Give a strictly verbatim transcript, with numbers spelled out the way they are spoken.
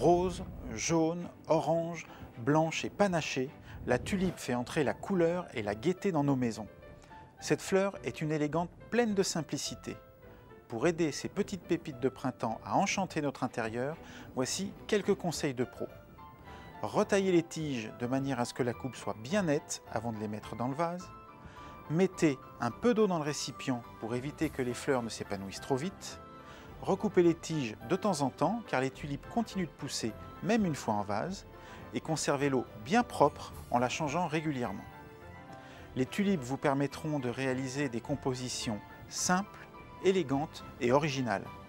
Rose, jaune, orange, blanche et panachée, la tulipe fait entrer la couleur et la gaieté dans nos maisons. Cette fleur est une élégante pleine de simplicité. Pour aider ces petites pépites de printemps à enchanter notre intérieur, voici quelques conseils de pro. Retaillez les tiges de manière à ce que la coupe soit bien nette avant de les mettre dans le vase. Mettez un peu d'eau dans le récipient pour éviter que les fleurs ne s'épanouissent trop vite. Recoupez les tiges de temps en temps car les tulipes continuent de pousser même une fois en vase. Et conservez l'eau bien propre en la changeant régulièrement. Les tulipes vous permettront de réaliser des compositions simples, élégantes et originales.